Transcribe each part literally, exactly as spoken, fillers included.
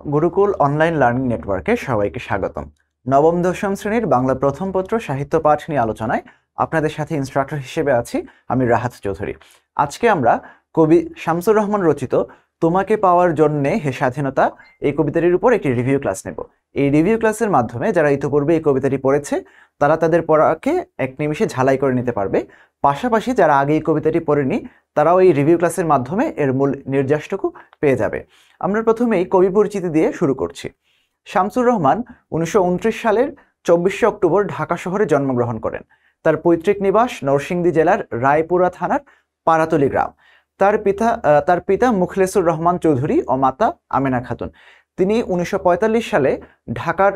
Gurukul online learning নেটওয়ার্কে সবাইকে স্বাগতম। নবম দশম শ্রেণীর বাংলা প্রথম পত্র সাহিত্য পাঠ নিয়ে আলোচনায় আপনাদের সাথে ইনস্ট্রাক্টর হিসেবে আছি আমি রাহাত চৌধুরী। আজকে আমরা কবি শামসুর রহমান রচিত তোমাকে পাওয়ার জন্যে হে স্বাধীনতা এই কবিতাটির উপর একটি রিভিউ ক্লাস নেব। এই রিভিউ ক্লাসের মাধ্যমে যারা ইতিপূর্বে এই কবিতাটি পড়েছে তারা তাদের পড়াকে এক নিমিষে ঝালাই করে নিতে পারবে। পাশাপাশি যারা আগে এই কবিতাটি পড়েনি তারাও এই রিভিউ ক্লাসের মাধ্যমে এর মূল নির্যাসটুকু পেয়ে যাবে। আমরা প্রথমেই কবি পরিচিতি দিয়ে শুরু করছি। শামসুর রহমান উনিশশো উনত্রিশ সালের চব্বিশে অক্টোবর ঢাকা শহরে জন্মগ্রহণ করেন। তার পৈতৃক নিবাস নরসিংদী জেলার রায়পুরা থানার পাড়াতলী গ্রাম। তার পিতা তার পিতা মুখলেসুর রহমান চৌধুরী ও মাতা আমেনা খাতুন। তিনি উনিশশো পঁয়তাল্লিশ সালে ঢাকার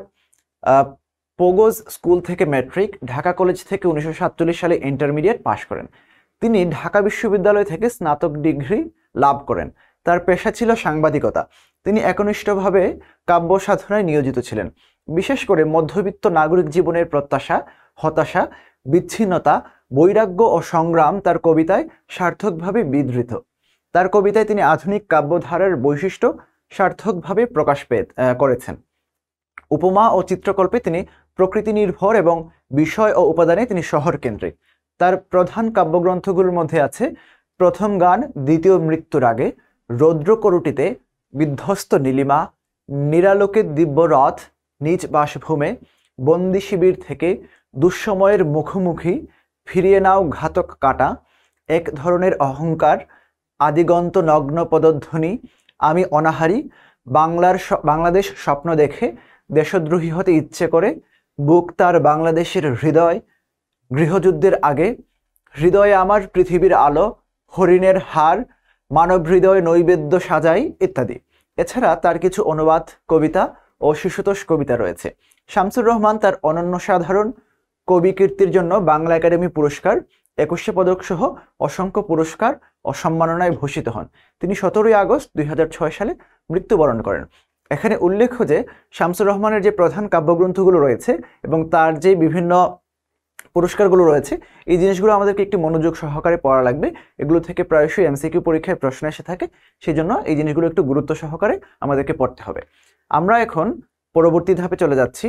পোগোজ স্কুল থেকে ম্যাট্রিক, ঢাকা কলেজ থেকে উনিশশো সাতচল্লিশ সালে ইন্টারমিডিয়েট পাশ করেন। তিনি ঢাকা বিশ্ববিদ্যালয় থেকে স্নাতক ডিগ্রি লাভ করেন। তার পেশা ছিল সাংবাদিকতা। তিনি একনিষ্ঠভাবে কাব্য সাধনায় নিয়োজিত ছিলেন। বিশেষ করে মধ্যবিত্ত নাগরিক জীবনের প্রত্যাশা, হতাশা, বিচ্ছিন্নতা, বৈরাগ্য ও সংগ্রাম তার কবিতায় সার্থকভাবে বিধৃত। তার কবিতায় তিনি আধুনিক কাব্যধারার বৈশিষ্ট্য সার্থকভাবে প্রকাশ পেয়ে করেছেন। উপমা ও চিত্রকল্পে তিনি প্রকৃতি নির্ভর এবং বিষয় ও উপাদানে তিনি শহর কেন্দ্রিক। তার প্রধান কাব্যগ্রন্থগুলোর মধ্যে আছে প্রথম গান, দ্বিতীয় মৃত্যুর আগে, রৌদ্রকরুটিতে, বিধ্বস্ত নীলিমা, নিরালোকের দিব্য রথ, নিজ বাসভূমে, বন্দি শিবির থেকে, দুঃসময়ের মুখোমুখি, ফিরিয়ে নাও ঘাতক কাটা, এক ধরনের অহংকার, আদিগন্ত নগ্ন পদধ্বনি, আমি অনাহারী, বাংলার বাংলাদেশ স্বপ্ন দেখে, দেশদ্রোহী হতে ইচ্ছে করে, বুক তার বাংলাদেশের হৃদয়, গৃহযুদ্ধের আগে, হৃদয়ে আমার পৃথিবীর আলো, হরিণের হার, মানব হৃদয় নৈবেদ্য সাজাই ইত্যাদি। এছাড়া তার কিছু অনুবাদ কবিতা ও শিশুতোষ কবিতা রয়েছে। শামসুর রহমান তার অনন্য সাধারণ কবি কীর্তির জন্য বাংলা একাডেমি পুরস্কার, একুশে পদক সহ অসংখ্য পুরস্কার ও সম্মাননায় ভূষিত হন। তিনি সতেরোই আগস্ট দুই হাজার ছয় সালে মৃত্যুবরণ করেন। এখানে উল্লেখ্য যে শামসুর রহমানের যে প্রধান কাব্যগ্রন্থগুলো রয়েছে এবং তার যে বিভিন্ন পুরস্কারগুলো রয়েছে এই জিনিসগুলো আমাদেরকে একটি মনোযোগ সহকারে পড়া লাগবে। এগুলো থেকে প্রায়শই এমসিকিউ পরীক্ষায় প্রশ্ন এসে থাকে, সেই জন্য এই জিনিসগুলো একটু গুরুত্ব সহকারে আমাদেরকে পড়তে হবে। আমরা এখন পরবর্তী ধাপে চলে যাচ্ছি।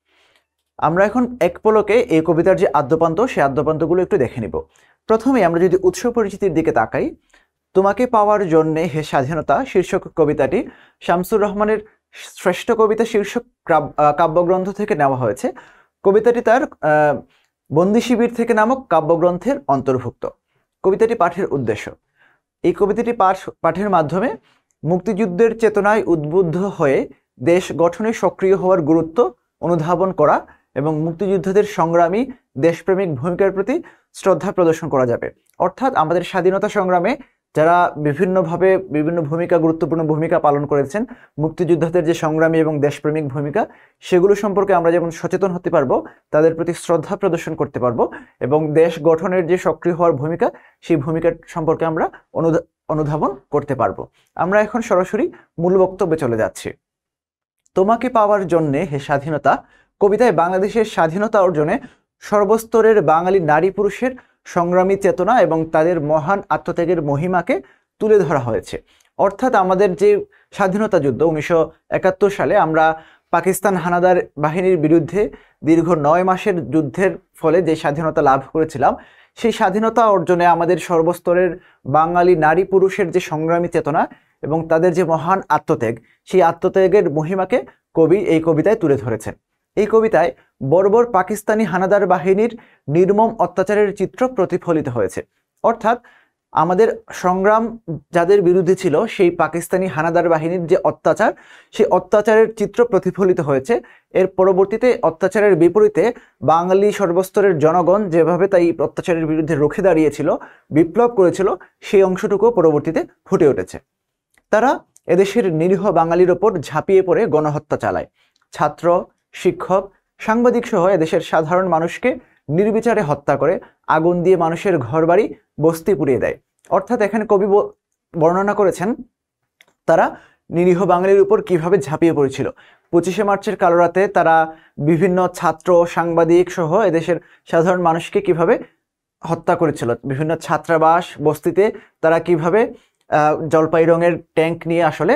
আমরা এখন এক পলকে এই কবিতার যে আদ্যপান্ত সেই আদ্যপান্তগুলো একটু দেখে নিব। প্রথমে আমরা যদি উৎস পরিচিতির দিকে তাকাই, তোমাকে পাওয়ার জন্যে হে স্বাধীনতা শীর্ষক কবিতাটি শামসুর রহমানের শ্রেষ্ঠ কবিতা শীর্ষক কাব্যগ্রন্থ থেকে নেওয়া হয়েছে। কবিতাটি তার বন্দি শিবির থেকে নামক কাব্যগ্রন্থের অন্তর্ভুক্ত। কবিতাটি পাঠের উদ্দেশ্য, এই কবিতাটি পাঠ পাঠের মাধ্যমে মুক্তিযুদ্ধের চেতনায় উদ্বুদ্ধ হয়ে দেশ গঠনে সক্রিয় হওয়ার গুরুত্ব অনুধাবন করা এবং মুক্তিযোদ্ধাদের সংগ্রামী দেশপ্রেমিক ভূমিকার প্রতি শ্রদ্ধা প্রদর্শন করা যাবে। অর্থাৎ আমাদের স্বাধীনতা সংগ্রামে যারা বিভিন্নভাবে বিভিন্ন ভূমিকা গুরুত্বপূর্ণ ভূমিকা পালন করেছেন, মুক্তিযোদ্ধাদের যে সংগ্রামী এবং দেশপ্রেমিক ভূমিকা সেগুলো সম্পর্কে আমরা যেমন সচেতন হতে পারবো, তাদের প্রতি শ্রদ্ধা প্রদর্শন করতে পারবো এবং দেশ গঠনের যে সক্রিয় হওয়ার ভূমিকা সেই ভূমিকা সম্পর্কে আমরা অনুধাবন করতে পারবো। আমরা এখন সরাসরি মূল বক্তব্যে চলে যাচ্ছি। তোমাকে পাওয়ার জন্যে হে স্বাধীনতা কবিতায় বাংলাদেশের স্বাধীনতা অর্জনে সর্বস্তরের বাঙালি নারী পুরুষের সংগ্রামী চেতনা এবং তাদের মহান আত্মত্যাগের মহিমাকে তুলে ধরা হয়েছে। অর্থাৎ আমাদের যে স্বাধীনতা যুদ্ধ উনিশশো একাত্তর সালে আমরা পাকিস্তান হানাদার বাহিনীর বিরুদ্ধে দীর্ঘ নয় মাসের যুদ্ধের ফলে যে স্বাধীনতা লাভ করেছিলাম, সেই স্বাধীনতা অর্জনে আমাদের সর্বস্তরের বাঙালি নারী পুরুষের যে সংগ্রামী চেতনা এবং তাদের যে মহান আত্মত্যাগ, সেই আত্মত্যাগের মহিমাকে কবি এই কবিতায় তুলে ধরেছেন। এই কবিতায় বর্বর পাকিস্তানি হানাদার বাহিনীর নির্মম অত্যাচারের চিত্র প্রতিফলিত হয়েছে। অর্থাৎ আমাদের সংগ্রাম যাদের বিরুদ্ধে ছিল সেই পাকিস্তানি হানাদার বাহিনীর যে অত্যাচার, সেই অত্যাচারের চিত্র প্রতিফলিত হয়েছে। এর পরবর্তীতে অত্যাচারের বিপরীতে বাঙালি সর্বস্তরের জনগণ যেভাবে তাই অত্যাচারের বিরুদ্ধে রুখে দাঁড়িয়েছিল, বিপ্লব করেছিল, সেই অংশটুকু পরবর্তীতে ফুটে উঠেছে। তারা এদেশের নিরীহ বাঙালির ওপর ঝাঁপিয়ে পড়ে গণহত্যা চালায়। ছাত্র, শিক্ষক, সাংবাদিক সহ এদেশের সাধারণ মানুষকে নির্বিচারে হত্যা করে, আগুন দিয়ে মানুষের ঘরবাড়ি বস্তি পুড়িয়ে দেয়। অর্থাৎ এখানে কবি বর্ণনা করেছেন তারা নিরীহ বাঙালির উপর কিভাবে ঝাঁপিয়ে পড়েছিল। পঁচিশে মার্চের কালো রাতে তারা বিভিন্ন ছাত্র, সাংবাদিক সহ এদেশের সাধারণ মানুষকে কিভাবে হত্যা করেছিল। বিভিন্ন ছাত্রাবাস বস্তিতে তারা কিভাবে জলপাই রঙের ট্যাঙ্ক নিয়ে আসলে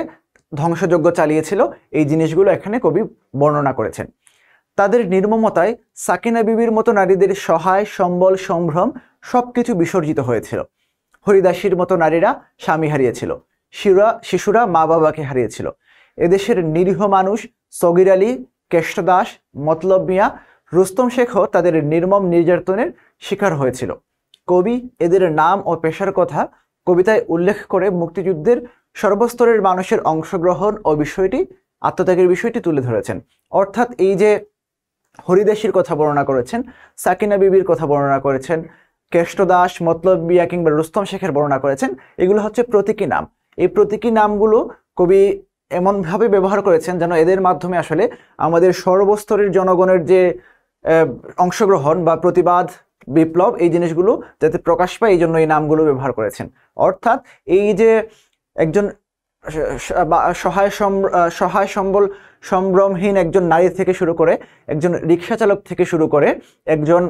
ধ্বংসযজ্ঞ চালিয়েছিল, এই জিনিসগুলো এখানে কবি বর্ণনা করেছেন। তাদের নির্মমতায় সাকিনা বিবির মতো নারীদের সহায় সম্বল সম্ভ্রম সবকিছু বিসর্জিত হয়েছিল। হরিদাসীর মতো নারীরা স্বামী হারিয়েছিল, শিশুরা শিশুরা মা বাবাকে হারিয়েছিল। এদেশের নিরীহ মানুষ সগির আলী, কেষ্টদাস, মতলব মিয়া, রুস্তম শেখও তাদের নির্মম নির্যাতনের শিকার হয়েছিল। কবি এদের নাম ও পেশার কথা কবিতায় উল্লেখ করে মুক্তিযুদ্ধের সর্বস্তরের মানুষের অংশগ্রহণ ও বিষয়টি আত্মত্যাগের বিষয়টি তুলে ধরেছেন। অর্থাৎ এই যে হরিদাসীর কথা বর্ণনা করেছেন, সাকিনা বিবির কথা বর্ণনা করেছেন, কেষ্টদাস, মতলব মিয়া কিংবা রুস্তম শেখের বর্ণনা করেছেন, এগুলো হচ্ছে প্রতীকী নাম। এই প্রতীকী নামগুলো কবি এমনভাবে ব্যবহার করেছেন যেন এদের মাধ্যমে আসলে আমাদের সর্বস্তরের জনগণের যে অংশগ্রহণ বা প্রতিবাদ, বিপ্লব, এই জিনিসগুলো যাতে প্রকাশ পায়, এই জন্য এই নামগুলো ব্যবহার করেছেন। অর্থাৎ এই যে একজন সহায় সহায় সম্বল সম্ভ্রমহীন একজন নারী থেকে শুরু করে, একজন রিক্সা চালক থেকে শুরু করে, একজন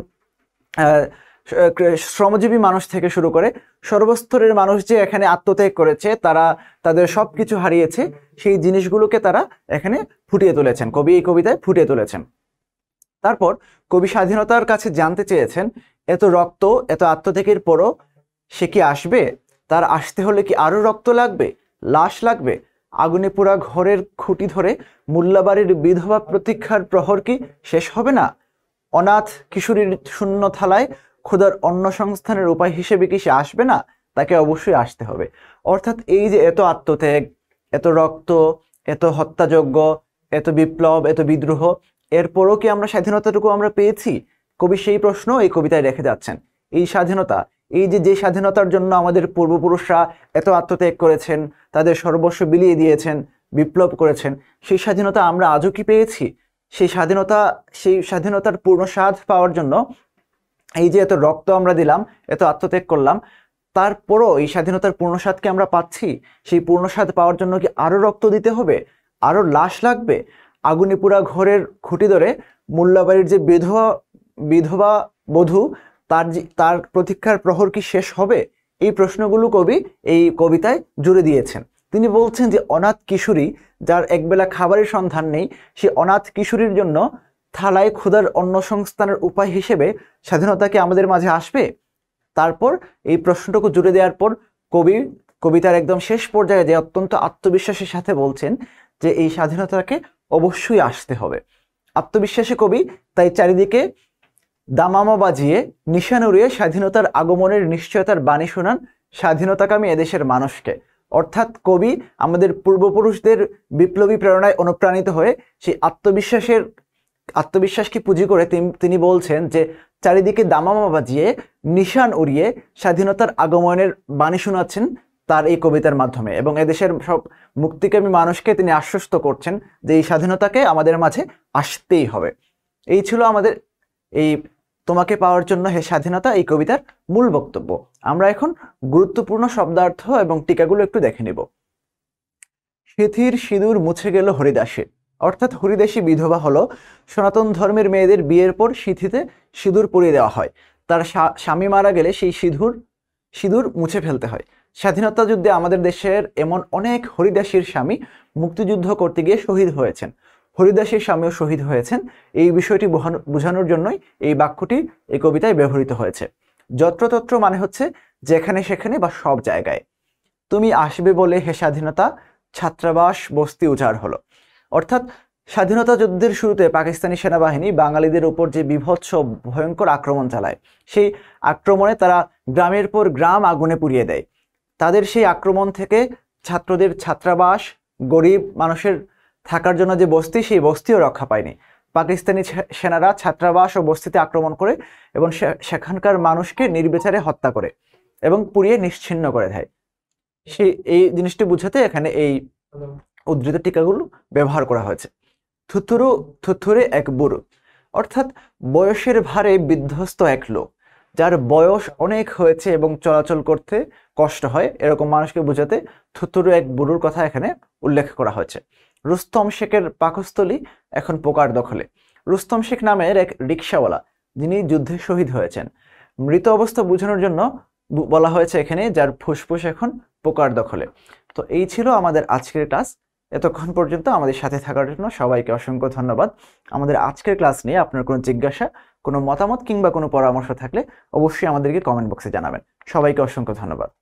শ্রমজীবী মানুষ থেকে শুরু করে সর্বস্তরের মানুষ যে এখানে আত্মত্যাগ করেছে, তারা তাদের সব কিছু হারিয়েছে, সেই জিনিসগুলোকে তারা এখানে ফুটিয়ে তুলেছেন, কবি এই কবিতায় ফুটিয়ে তুলেছেন। তারপর কবি স্বাধীনতার কাছে জানতে চেয়েছেন, এত রক্ত, এত আত্মত্যাগের পরও সে কি আসবে? তার আসতে হলে কি আরো রক্ত লাগবে, লাশ লাগবে? আগুনে পোড়া ঘরের খুঁটি ধরে মোল্লাবাড়ির বিধবা প্রতীক্ষার প্রহর কি শেষ হবে না? অনাথ কিশোরীর শূন্য থালায় ক্ষুধার অন্ন সংস্থানের উপায় হিসেবে কি সে আসবে না? তাকে অবশ্যই আসতে হবে। অর্থাৎ এই যে এত আত্মত্যাগ, এত রক্ত, এত হত্যাযজ্ঞ, এত বিপ্লব, এত বিদ্রোহ, এরপরও কি আমরা স্বাধীনতাটুকু আমরা পেয়েছি? কবি সেই প্রশ্ন এই কবিতায় রেখে যাচ্ছেন। এই স্বাধীনতা, এই যে যে স্বাধীনতার জন্য আমাদের পূর্বপুরুষরা এত আত্মত্যাগ করেছেন, তাদের সর্বস্ব বিলিয়ে দিয়েছেন, বিপ্লব করেছেন, সেই স্বাধীনতা আমরা আজও কি পেয়েছি? সেই স্বাধীনতা, সেই স্বাধীনতার পূর্ণ স্বাদ পাওয়ার জন্য এই যে এত রক্ত আমরা দিলাম, এত আত্মত্যাগ করলাম, তারপরও এই স্বাধীনতার পূর্ণ স্বাদকে আমরা পাচ্ছি? সেই পূর্ণ স্বাদ পাওয়ার জন্য কি আরো রক্ত দিতে হবে, আরো লাশ লাগবে? আগুনে পুরা ঘরের খুঁটি ধরে মোল্লাবাড়ির যে বিধবা বিধবা বধূ, তার তার প্রতীক্ষার প্রহর কি শেষ হবে? এই প্রশ্নগুলো কবি এই কবিতায় জুড়ে দিয়েছেন। তিনি বলছেন যে অনাথ কিশোরী যার একবেলা খাবারের সন্ধান নেই, সে অনাথ কিশোরীর জন্য থালায় ক্ষুধার অন্ন সংস্থানের উপায় হিসেবে স্বাধীনতা কি আমাদের মাঝে আসবে? তারপর এই প্রশ্নটুকু জুড়ে দেওয়ার পর কবি কবিতার একদম শেষ পর্যায়ে যে অত্যন্ত আত্মবিশ্বাসের সাথে বলছেন যে এই স্বাধীনতাকে অবশ্যই আসতে হবে। আত্মবিশ্বাসী কবি তাই চারিদিকে দামামা বাজিয়ে নিশান উড়িয়ে স্বাধীনতার আগমনের নিশ্চয়তার বাণী শোনান স্বাধীনতাকামী এদেশের মানুষকে। অর্থাৎ কবি আমাদের পূর্বপুরুষদের বিপ্লবী প্রেরণায় অনুপ্রাণিত হয়ে সেই আত্মবিশ্বাসের আত্মবিশ্বাসকে পুঁজি করে তিনি বলছেন যে চারিদিকে দামামা বাজিয়ে নিশান উড়িয়ে স্বাধীনতার আগমনের বাণী শোনাচ্ছেন তার এই কবিতার মাধ্যমে, এবং এদেশের সব মুক্তিকামী মানুষকে তিনি আশ্বস্ত করছেন যে এই স্বাধীনতাকে আমাদের মাঝে আসতেই হবে। এই ছিল আমাদের এই তোমাকে পাওয়ার জন্য হে স্বাধীনতা এই কবিতার মূল বক্তব্য। আমরা এখন গুরুত্বপূর্ণ শব্দার্থ এবং টিকাগুলো একটু দেখে নিব। সিথির সিঁদুর মুছে গেল হরিদাসীর, অর্থাৎ হরিদাসী বিধবা হলো সনাতন ধর্মের মেয়েদের বিয়ের পর সিঁথিতে সিঁদুর পরিয়ে দেওয়া হয়। তার স্বামী মারা গেলে সেই সিঁদুর সিঁদুর মুছে ফেলতে হয়। স্বাধীনতা যুদ্ধে আমাদের দেশের এমন অনেক হরিদাসীর স্বামী মুক্তিযুদ্ধ করতে গিয়ে শহীদ হয়েছেন, হরিদাসীর স্বামীও শহীদ হয়েছেন। এই বিষয়টি বোঝানোর জন্যই এই বাক্যটি এই কবিতায় ব্যবহৃত হয়েছে। যত্রতত্র মানে হচ্ছে যেখানে সেখানে বা সব জায়গায়। তুমি আসবে বলে হে স্বাধীনতা, ছাত্রাবাস বস্তি উজাড় হলো। অর্থাৎ স্বাধীনতা যুদ্ধের শুরুতে পাকিস্তানি সেনাবাহিনী বাঙালিদের উপর যে বিভৎস ভয়ঙ্কর আক্রমণ চালায়, সেই আক্রমণে তারা গ্রামের পর গ্রাম আগুনে পুড়িয়ে দেয়। তাদের সেই আক্রমণ থেকে ছাত্রদের ছাত্রাবাস, গরিব মানুষের থাকার জন্য যে বস্তি, সেই বস্তিও রক্ষা পায়নি। পাকিস্তানি সেনারা ছাত্রাবাস ও বস্তিতে আক্রমণ করে এবং সেখানকার মানুষকে নির্বিচারে হত্যা করে এবং পুড়িয়ে নিশ্চিহ্ন করে দেয়। সেই এই জিনিসটি বুঝাতে এখানে এই উদ্ধৃত টিকাগুলো ব্যবহার করা হয়েছে। থুতুরু থুথুরে এক বুড়ো, অর্থাৎ বয়সের ভারে বিধ্বস্ত এক লোক, যার বয়স অনেক হয়েছে এবং চলাচল করতে কষ্ট হয়, এরকম মানুষকে বোঝাতে থুতুরু এক বুড়োর কথা এখানে উল্লেখ করা হয়েছে। রুস্তম শেখের পাকস্থলী এখন পোকার দখলে। রুস্তম শেখ নামের এক রিক্সাওয়ালা, যিনি যুদ্ধে শহীদ হয়েছেন, মৃত অবস্থা বোঝানোর জন্য বলা হয়েছে এখানে যার ফুসফুস এখন পোকার দখলে। তো এই ছিল আমাদের আজকের ক্লাস। এতক্ষণ পর্যন্ত আমাদের সাথে থাকার জন্য সবাইকে অসংখ্য ধন্যবাদ। আমাদের আজকের ক্লাস নিয়ে আপনার কোনো জিজ্ঞাসা, কোনো মতামত কিংবা কোনো পরামর্শ থাকলে অবশ্যই আমাদেরকে কমেন্ট বক্সে জানাবেন। সবাইকে অসংখ্য ধন্যবাদ।